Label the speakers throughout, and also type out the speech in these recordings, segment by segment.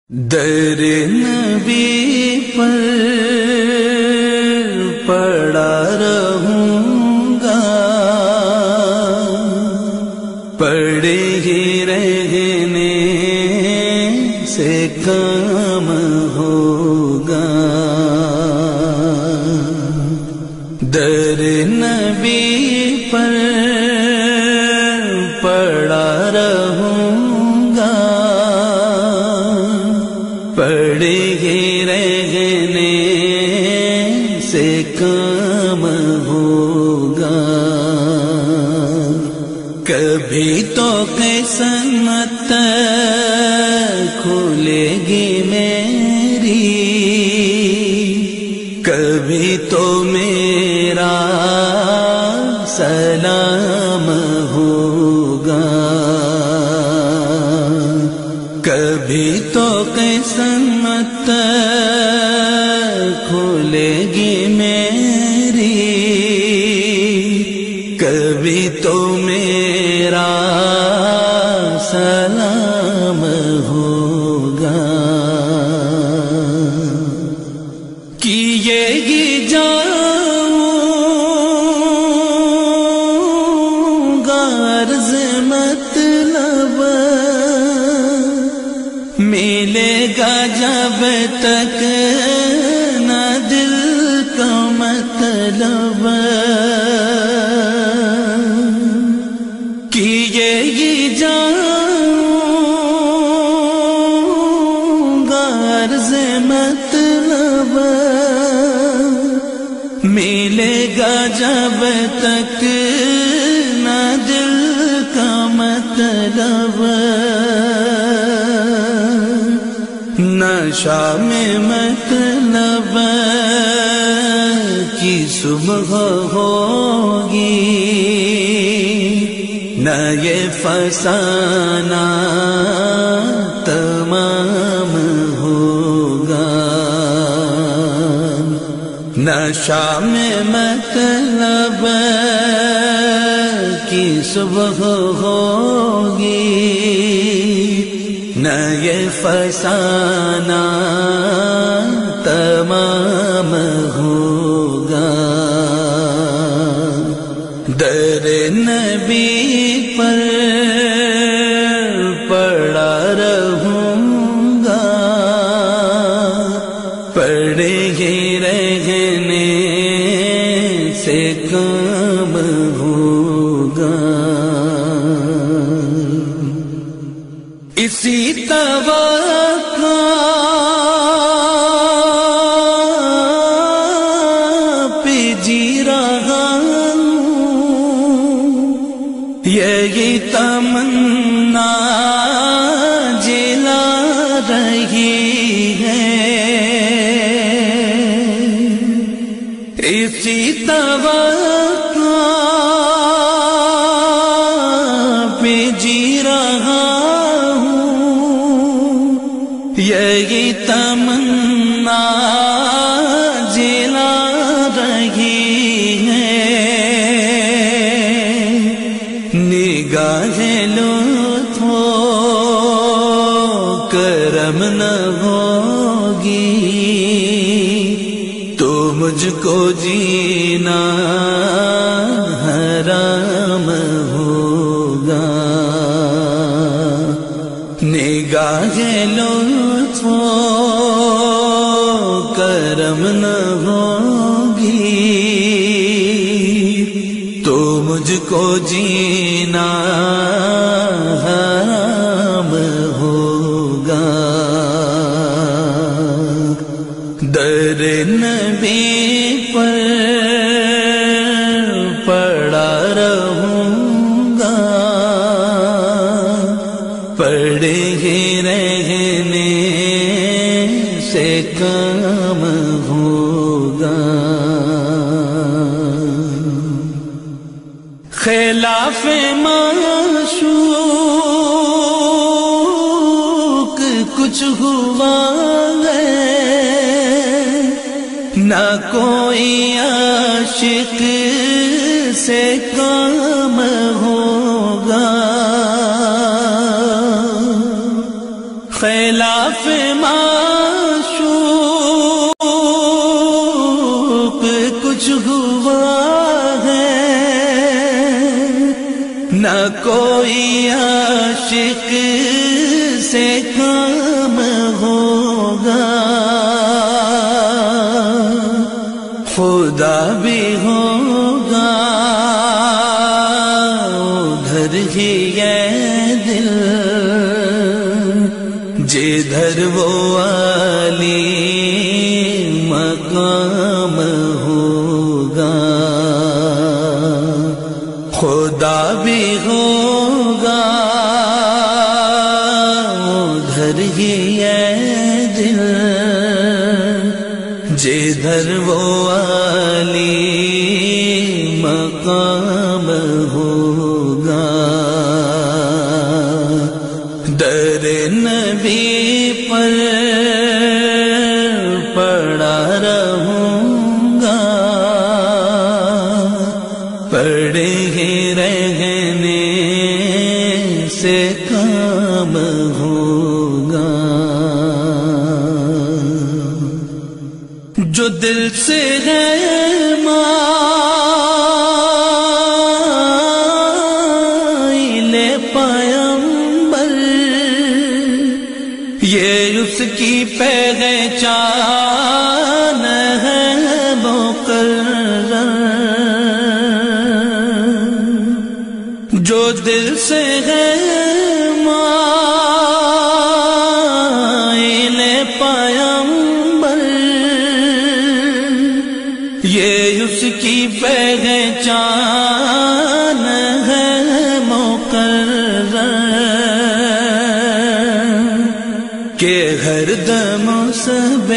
Speaker 1: در نبی پر پڑا رہوں گا، پڑے ہی رہنے سے کام ہوگا۔ در نبی پر پڑا رہوں گا، پڑے ہی رہنے سے کام ہوگا۔ کبھی تو قسمت کھلے گی میری، کبھی تو میرا سلام ہوگا، کبھی تو قسمت کھلے گی میری، کبھی تو میرا سلام ہوگا۔ کیے گی جاؤں گا عرض مطلب، ملے گا جب تک نہ دل کا مطلب، کیے گی جاؤں گا عرض مطلب، ملے گا جب تک نہ دل کا مطلب۔ نشا میں مطلب کی صبح ہوگی، نہ یہ فسانہ تمام ہوگا۔ نشا میں مطلب کی صبح ہوگی، نہ یہ فسانہ تمام ہوگا۔ در نبی پر پڑا رہوں گا، پڑے ہی رہنے سے کام ہوگا۔ اسی توقع پہ جی رہا ہوں، یہی تمنا جلا رہی ہے، اسی توقع پہ جی رہا یہی تمنا جلا رہی ہے۔ نگاہ لطف و کرم نہ ہوگی تو مجھ کو جینا حرام ہوگا۔ نگاہ لطف و کرم نہ ہوگی تو مجھ کو جینا حرام ہوگا۔ در نبی پر پڑا رہوں گا، پڑے ہی رہنے سے کام ہوگا۔ خلاف معشوق کچھ ہوا ہے، نہ کوئی عاشق سے کام ہوگا۔ خلاف نہ کوئی عاشق سے کام ہوگا، خدا بھی ہوگا ادھر ہی یہ دل جدھر وہ عالی مقام ہوگا، خدا بھی ہوگا ادھر ہی یہ دل جدھر وہ عالی مقام ہوگا۔ در نبی پر پڑا رہوں گا، پڑے ہی رہنے سے کام ہوگا۔ جو دل سے ہے یہ اس کی پہچان ہے مقرر، جو دل سے ہے مائل پیمبر، یہ اس کی پہچان ہے مقرر کہ ہر دم سب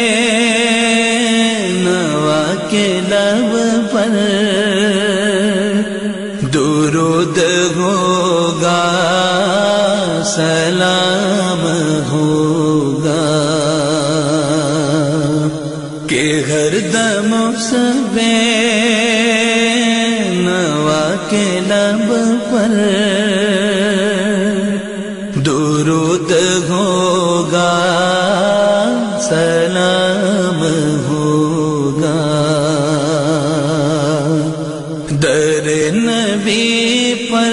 Speaker 1: نوا کے لب پر درود ہوگا، سلام ہوگا، کہ ہر دم سب نوا کے لب پر درود ہوگا، سلام ہوگا۔ در نبی پر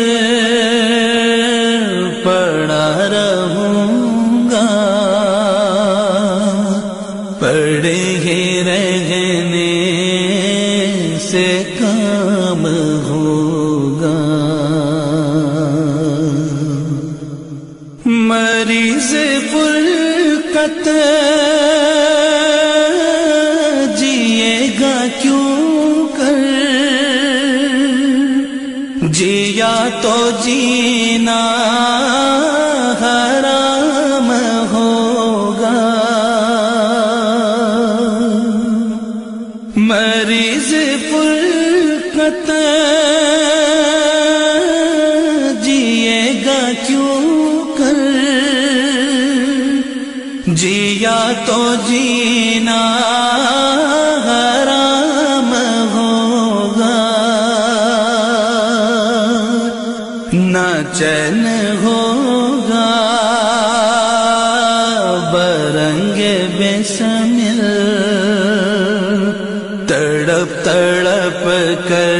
Speaker 1: پڑا رہوں گا، پڑے ہی رہنے سے کام ہوگا۔ مریض فرقت جیے گا کیوں کر، جیا تو جینا حرام ہوگا، مریض فرقت جیے گا کیوں کر، جیا تو جینا حرام ہوگا، نہ چین ہوگا برنگ بسمل، تڑپ تڑپ کر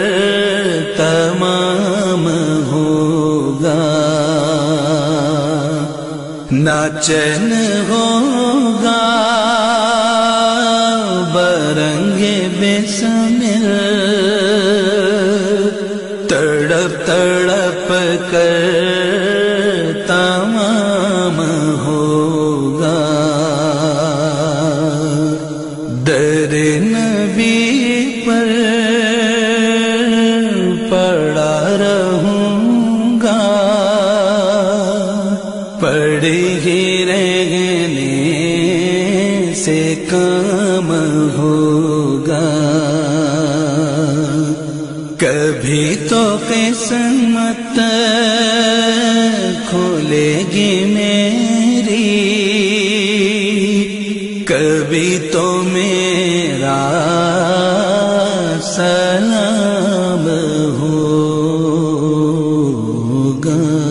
Speaker 1: تمام ہوگا، نہ چین ہوگا برنگ بسمل، تڑپ تڑپ کر تمام ہوگا۔ در نبی پر پڑا رہوں گا، پڑے ہی رہنے سے کام ہوگا۔ کبھی تو قسمت کھولے گی میری، کبھی تو میرا سلام ہوگا۔